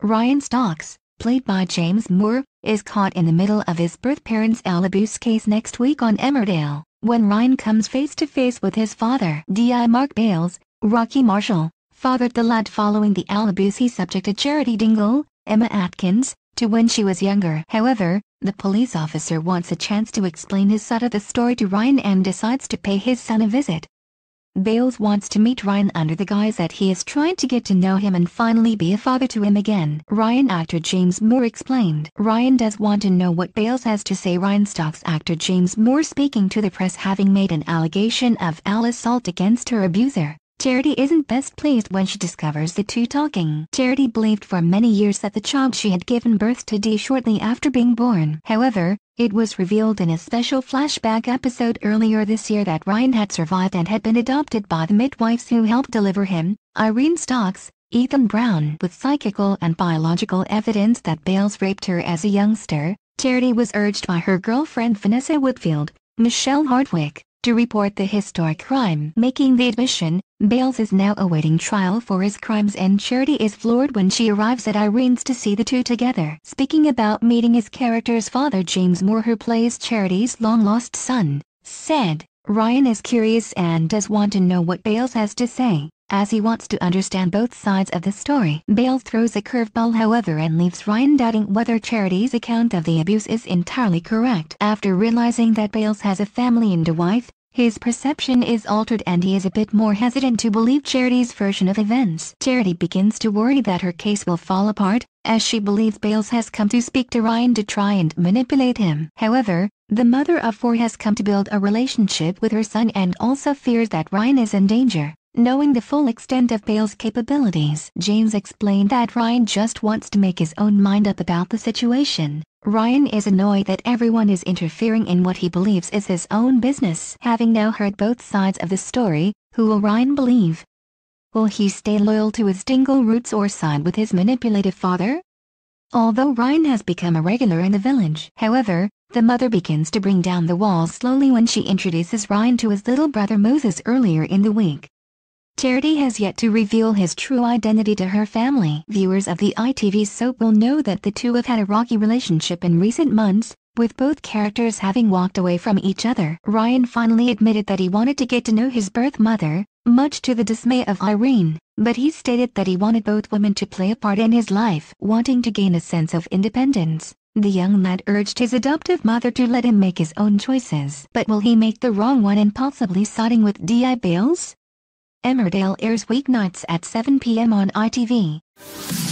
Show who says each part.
Speaker 1: Ryan Stokes, played by James Moore, is caught in the middle of his birth parents' abuse case next week on Emmerdale, when Ryan comes face to face with his father. Mark Bales, Rocky Marshall, fathered the lad following the abuse he subjected Charity Dingle, Emma Atkins, to when she was younger. However, the police officer wants a chance to explain his side of the story to Ryan and decides to pay his son a visit. Bales wants to meet Ryan under the guise that he is trying to get to know him and finally be a father to him again. Ryan actor James Moore explained. Ryan does want to know what Bales has to say. Ryan Stokes actor James Moore speaking to the press, having made an allegation of assault against her abuser. Charity isn't best pleased when she discovers the two talking. Charity believed for many years that the child she had given birth to Dee shortly after being born. However, it was revealed in a special flashback episode earlier this year that Ryan had survived and had been adopted by the midwives who helped deliver him, Irene Stokes, Ethan Brown. With psychical and biological evidence that Bales raped her as a youngster, Charity was urged by her girlfriend Vanessa Whitfield, Michelle Hardwick, to report the historic crime. Making the admission, Bales is now awaiting trial for his crimes, and Charity is floored when she arrives at Irene's to see the two together. Speaking about meeting his character's father, James Moore, who plays Charity's long-lost son, said, "Ryan is curious and does want to know what Bales has to say, as he wants to understand both sides of the story." Bales throws a curveball, however, and leaves Ryan doubting whether Charity's account of the abuse is entirely correct. After realizing that Bales has a family and a wife, his perception is altered and he is a bit more hesitant to believe Charity's version of events. Charity begins to worry that her case will fall apart, as she believes Bales has come to speak to Ryan to try and manipulate him. However, the mother of four has come to build a relationship with her son and also fears that Ryan is in danger. Knowing the full extent of Bales' capabilities, James explained that Ryan just wants to make his own mind up about the situation. Ryan is annoyed that everyone is interfering in what he believes is his own business. Having now heard both sides of the story, who will Ryan believe? Will he stay loyal to his Dingle roots or side with his manipulative father? Although Ryan has become a regular in the village, however, the mother begins to bring down the walls slowly when she introduces Ryan to his little brother Moses earlier in the week. Charity has yet to reveal his true identity to her family. Viewers of the ITV soap will know that the two have had a rocky relationship in recent months, with both characters having walked away from each other. Ryan finally admitted that he wanted to get to know his birth mother, much to the dismay of Irene, but he stated that he wanted both women to play a part in his life. Wanting to gain a sense of independence, the young lad urged his adoptive mother to let him make his own choices. But will he make the wrong one and possibly siding with Bales? Emmerdale airs weeknights at 7 p.m. on ITV.